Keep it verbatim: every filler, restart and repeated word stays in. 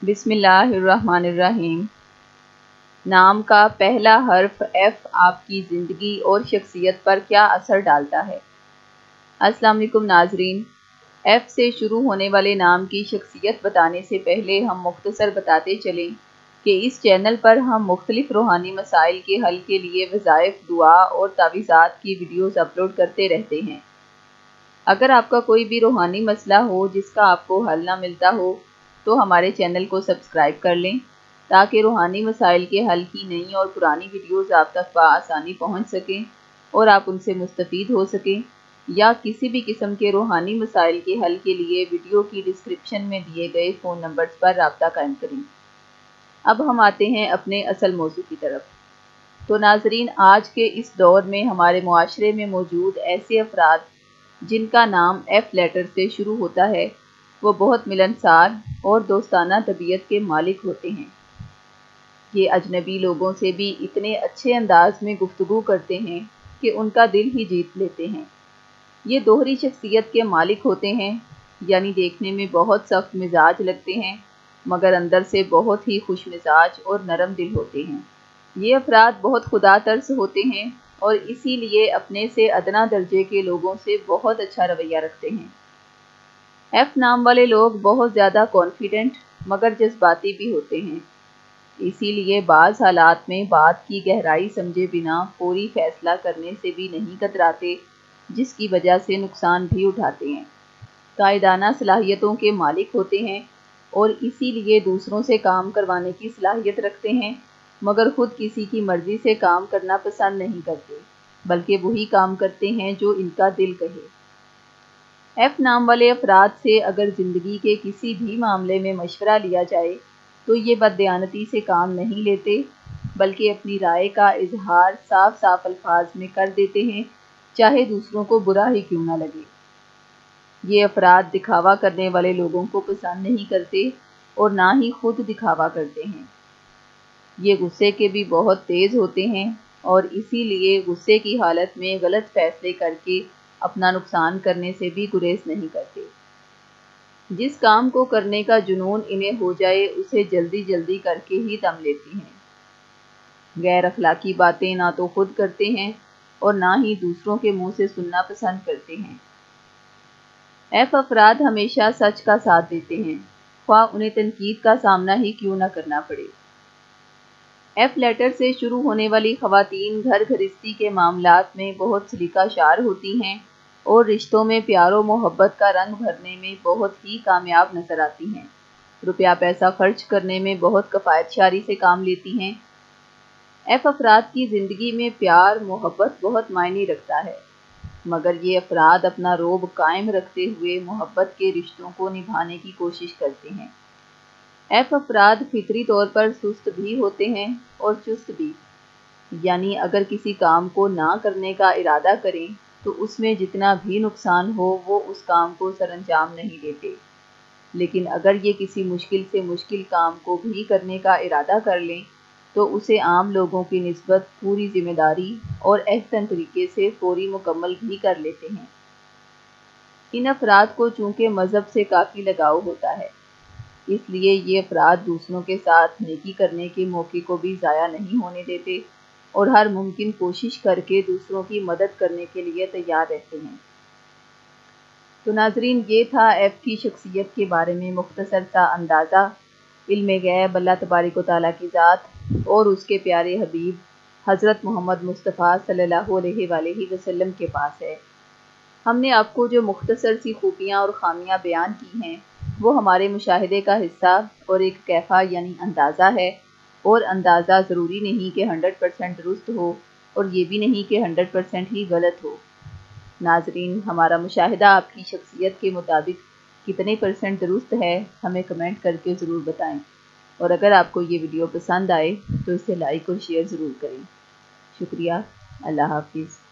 بسم اللہ الرحمن الرحیم۔ نام کا پہلا حرف ایف آپ کی زندگی اور شخصیت پر کیا اثر ڈالتا ہے؟ السلام علیکم ناظرین، ایف سے شروع ہونے والے نام کی شخصیت بتانے سے پہلے ہم مختصر بتاتے چلیں کہ اس چینل پر ہم مختلف روحانی مسائل کے حل کے لیے وظائف، دعا اور تعویذات کی ویڈیوز اپلوڈ کرتے رہتے ہیں۔ اگر آپ کا کوئی بھی روحانی مسئلہ ہو جس کا آپ کو حل نہ ملتا ہو تو ہمارے چینل کو سبسکرائب کر لیں تاکہ روحانی مسائل کے حل کی نئی اور پرانی ویڈیوز آپ تک بآسانی پہنچ سکیں اور آپ ان سے مستفید ہو سکیں، یا کسی بھی قسم کے روحانی مسائل کے حل کے لیے ویڈیو کی ڈسکرپشن میں دیے گئے فون نمبرز پر رابطہ قائم کریں۔ اب ہم آتے ہیں اپنے اصل موضوع کی طرف۔ تو ناظرین، آج کے اس دور میں ہمارے معاشرے میں موجود ایسے افراد جن کا نام ایف لیٹر سے شروع ہوتا ہے وہ بہت ملنسار اور دوستانہ طبیعت کے مالک ہوتے ہیں۔ یہ اجنبی لوگوں سے بھی اتنے اچھے انداز میں گفتگو کرتے ہیں کہ ان کا دل ہی جیت لیتے ہیں۔ یہ دوہری شخصیت کے مالک ہوتے ہیں، یعنی دیکھنے میں بہت سخت مزاج لگتے ہیں مگر اندر سے بہت ہی خوش مزاج اور نرم دل ہوتے ہیں۔ یہ افراد بہت خدا ترس ہوتے ہیں اور اسی لیے اپنے سے ادنا درجے کے لوگوں سے بہت اچھا رویہ رکھتے ہیں۔ ایف نام والے لوگ بہت زیادہ کانفیڈنٹ مگر جذباتی بھی ہوتے ہیں، اسی لیے بعض حالات میں بات کی گہرائی سمجھے بنا فوری فیصلہ کرنے سے بھی نہیں کتراتے، جس کی وجہ سے نقصان بھی اٹھاتے ہیں۔ قائدانہ صلاحیتوں کے مالک ہوتے ہیں اور اسی لیے دوسروں سے کام کروانے کی صلاحیت رکھتے ہیں مگر خود کسی کی مرضی سے کام کرنا پسند نہیں کرتے، بلکہ وہی کام کرتے ہیں جو ان کا دل کہے۔ ایف نام والے افراد سے اگر زندگی کے کسی بھی معاملے میں مشورہ لیا جائے تو یہ بددیانتی سے کام نہیں لیتے بلکہ اپنی رائے کا اظہار صاف صاف الفاظ میں کر دیتے ہیں، چاہے دوسروں کو برا ہی کیوں نہ لگے۔ یہ افراد دکھاوا کرنے والے لوگوں کو پسند نہیں کرتے اور نہ ہی خود دکھاوا کرتے ہیں۔ یہ غصے کے بھی بہت تیز ہوتے ہیں اور اسی لیے غصے کی حالت میں غلط فیصلے کر کے اپنا نقصان کرنے سے بھی گریز نہیں کرتے۔ جس کام کو کرنے کا جنون انہیں ہو جائے اسے جلدی جلدی کر کے ہی دم لیتے ہیں۔ غیر اخلاقی باتیں نہ تو خود کرتے ہیں اور نہ ہی دوسروں کے منہ سے سننا پسند کرتے ہیں۔ ایف افراد ہمیشہ سچ کا ساتھ دیتے ہیں، خواہ انہیں تنقید کا سامنا ہی کیوں نہ کرنا پڑے۔ ایف لیٹر سے شروع ہونے والی خواتین گھر گھرستی کے معاملات میں بہت سلیقہ شار ہوتی ہیں اور رشتوں میں پیار و محبت کا رنگ بھرنے میں بہت ہی کامیاب نظر آتی ہیں۔ روپیہ پیسہ خرچ کرنے میں بہت کفایت شاری سے کام لیتی ہیں۔ ایف افراد کی زندگی میں پیار محبت بہت معنی رکھتا ہے مگر یہ افراد اپنا رعب قائم رکھتے ہوئے محبت کے رشتوں کو نبھانے کی کوشش کرتے ہیں۔ ایف افراد فطری طور پر سست بھی ہوتے ہیں اور چست بھی، یعنی اگر کسی کام کو نہ کرنے کا ارادہ کریں تو اس میں جتنا بھی نقصان ہو وہ اس کام کو سر انجام نہیں دیتے، لیکن اگر یہ کسی مشکل سے مشکل کام کو بھی کرنے کا ارادہ کر لیں تو اسے عام لوگوں کی نسبت پوری ذمہ داری اور احسن طریقے سے فوری مکمل بھی کر لیتے ہیں۔ ان افراد کو چونکہ مذہب سے کافی لگاؤ ہوتا ہے، اس لیے یہ افراد دوسروں کے ساتھ نیکی کرنے کے موقع کو بھی ضائع نہیں ہونے دیتے اور ہر ممکن کوشش کر کے دوسروں کی مدد کرنے کے لیے تیار رہتے ہیں۔ تو ناظرین، یہ تھا ایف کی شخصیت کے بارے میں مختصر سا اندازہ۔ علم غیب اللہ تبارک و تعالیٰ کی ذات اور اس کے پیارے حبیب حضرت محمد مصطفیٰ صلی اللہ علیہ وآلہ وسلم کے پاس ہے۔ ہم نے آپ کو جو مختصر سی خوبیاں اور خامیاں بیان کی ہیں وہ ہمارے مشاہدے کا حصہ اور ایک کیفہ یعنی اندازہ ہے، اور اندازہ ضروری نہیں کہ ہنڈریڈ پرسینٹ درست ہو اور یہ بھی نہیں کہ ہنڈریڈ پرسینٹ ہی غلط ہو۔ ناظرین، ہمارا مشاہدہ آپ کی شخصیت کے مطابق کتنے پرسنٹ درست ہے ہمیں کمنٹ کر کے ضرور بتائیں، اور اگر آپ کو یہ ویڈیو پسند آئے تو اسے لائک اور شیئر ضرور کریں۔ شکریہ۔ اللہ حافظ۔